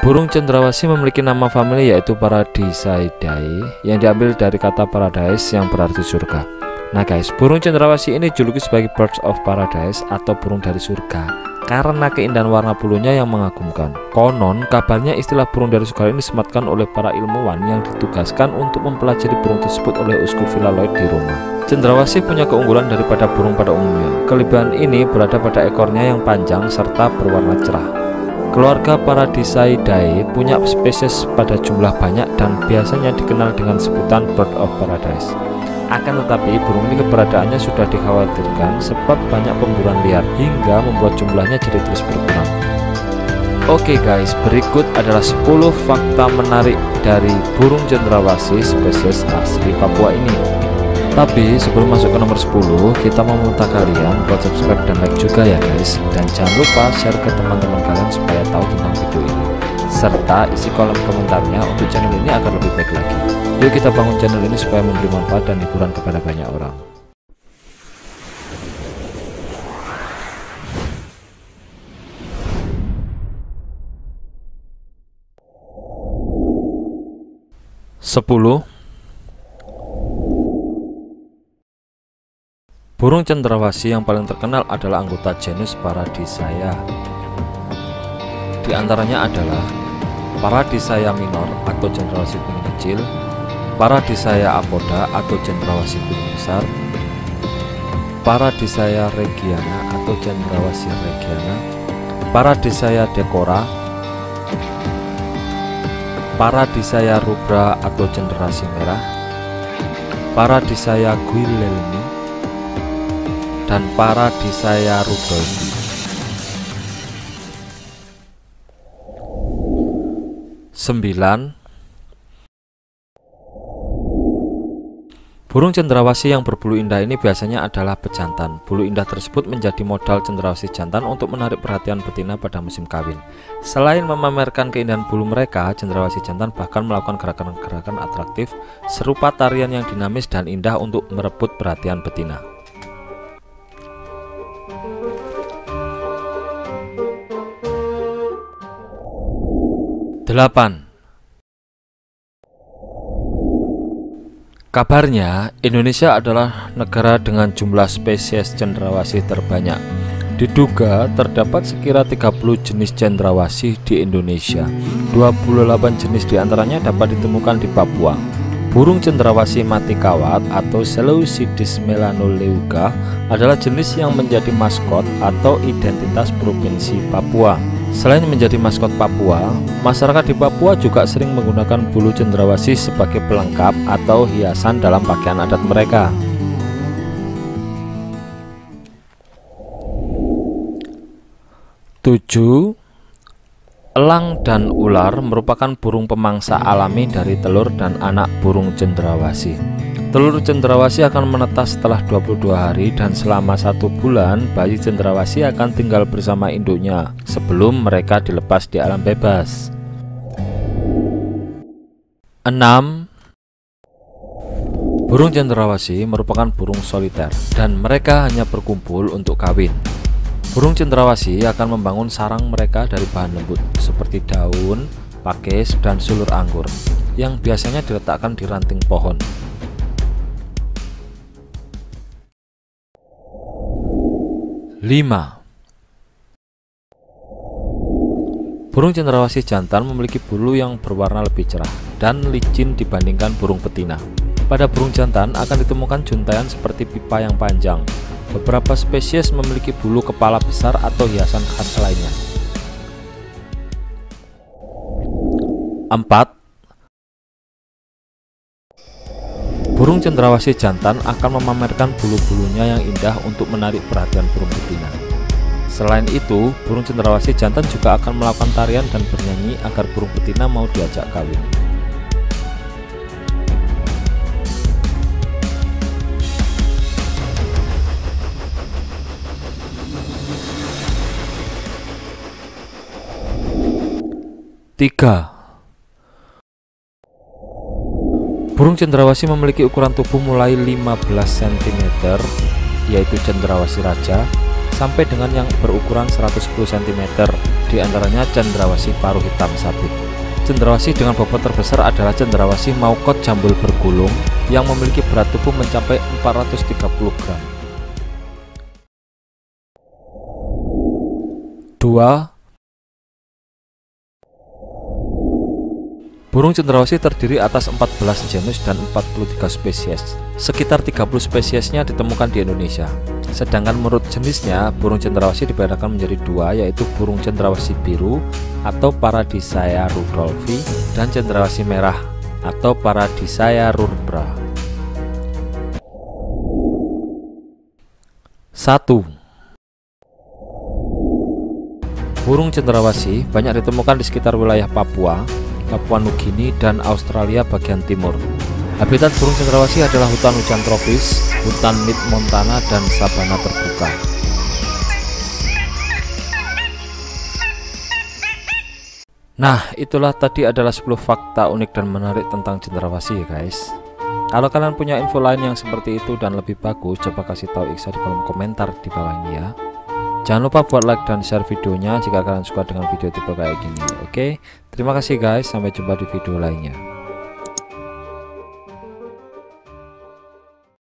Burung cendrawasih memiliki nama famili yaitu Paradiseidae yang diambil dari kata paradise yang berarti surga. Nah guys, burung cendrawasih ini dijuluki sebagai birds of paradise atau burung dari surga karena keindahan warna bulunya yang mengagumkan. Konon kabarnya istilah burung dari surga ini disematkan oleh para ilmuwan yang ditugaskan untuk mempelajari burung tersebut oleh uskup Villa Lloyd di Roma. Cendrawasih punya keunggulan daripada burung pada umumnya. Kelebihan ini berada pada ekornya yang panjang serta berwarna cerah. Keluarga Paradiseidae punya spesies pada jumlah banyak dan biasanya dikenal dengan sebutan bird of paradise. Akan tetapi burung ini keberadaannya sudah dikhawatirkan sebab banyak pemburuan liar hingga membuat jumlahnya jadi terus berkurang. Oke guys, berikut adalah 10 fakta menarik dari burung cendrawasih spesies asli Papua ini. Tapi sebelum masuk ke nomor 10, kita mau meminta kalian buat subscribe dan like juga ya guys. Dan jangan lupa share ke teman-teman kalian supaya tahu tentang video ini, serta isi kolom komentarnya untuk channel ini agar lebih baik lagi. Yuk kita bangun channel ini supaya memberi manfaat dan hiburan kepada banyak orang. Burung cendrawasih yang paling terkenal adalah anggota genus Paradisea. Di antaranya adalah Paradisea minor atau cendrawasih kuning kecil, Paradisea apoda atau cendrawasih kuning besar, Paradisea regiana atau cendrawasih regiana, Paradisea decora, Paradisea rubra atau cendrawasih merah, Paradisea guilelmi, dan Paradisea rudolfi. 9. Burung cendrawasih yang berbulu indah ini biasanya adalah pejantan. Bulu indah tersebut menjadi modal cendrawasih jantan untuk menarik perhatian betina pada musim kawin. Selain memamerkan keindahan bulu mereka, cendrawasih jantan bahkan melakukan gerakan-gerakan atraktif serupa tarian yang dinamis dan indah untuk merebut perhatian betina. 8. Kabarnya, Indonesia adalah negara dengan jumlah spesies cendrawasih terbanyak. Diduga terdapat sekira 30 jenis cendrawasih di Indonesia. 28 jenis diantaranya dapat ditemukan di Papua. Burung cendrawasih mati kawat atau Seleucidis melanoleuca adalah jenis yang menjadi maskot atau identitas Provinsi Papua. Selain menjadi maskot Papua, masyarakat di Papua juga sering menggunakan bulu cendrawasih sebagai pelengkap atau hiasan dalam pakaian adat mereka. 7. Elang dan ular merupakan burung pemangsa alami dari telur dan anak burung cendrawasih. Telur cendrawasih akan menetas setelah 22 hari dan selama 1 bulan bayi cendrawasih akan tinggal bersama induknya sebelum mereka dilepas di alam bebas. 6. Burung cendrawasih merupakan burung soliter dan mereka hanya berkumpul untuk kawin. Burung cendrawasih akan membangun sarang mereka dari bahan lembut seperti daun, pakis, dan sulur anggur yang biasanya diletakkan di ranting pohon. 5. Burung cendrawasih jantan memiliki bulu yang berwarna lebih cerah dan licin dibandingkan burung betina. Pada burung jantan akan ditemukan juntayan seperti pipa yang panjang. Beberapa spesies memiliki bulu kepala besar atau hiasan khas lainnya. 4. Burung cendrawasih jantan akan memamerkan bulu-bulunya yang indah untuk menarik perhatian burung betina. Selain itu, burung cendrawasih jantan juga akan melakukan tarian dan bernyanyi agar burung betina mau diajak kawin. 3. Burung cendrawasih memiliki ukuran tubuh mulai 15 cm, yaitu cendrawasih raja, sampai dengan yang berukuran 110 cm, di antaranya cendrawasih paruh hitam sabit. Cendrawasih dengan bobot terbesar adalah cendrawasih maukot jambul bergulung yang memiliki berat tubuh mencapai 430 gram. 2. Burung cendrawasih terdiri atas 14 genus dan 43 spesies. Sekitar 30 spesiesnya ditemukan di Indonesia. Sedangkan menurut jenisnya, burung cendrawasih dibedakan menjadi dua, yaitu burung cendrawasih biru atau Paradisea rudolfi dan cendrawasih merah atau Paradisea rubra. 1. Burung cendrawasih banyak ditemukan di sekitar wilayah Papua, Papua Nugini, dan Australia bagian timur. Habitat burung cendrawasih adalah hutan hujan tropis, hutan mid-montana, dan sabana terbuka. Nah, itulah tadi adalah 10 fakta unik dan menarik tentang cendrawasih ya guys. Kalau kalian punya info lain yang seperti itu dan lebih bagus, coba kasih tahu Iksa di kolom komentar di bawah ini ya. Jangan lupa buat like dan share videonya jika kalian suka dengan video tipe kayak gini. Oke, terima kasih guys, sampai jumpa di video lainnya.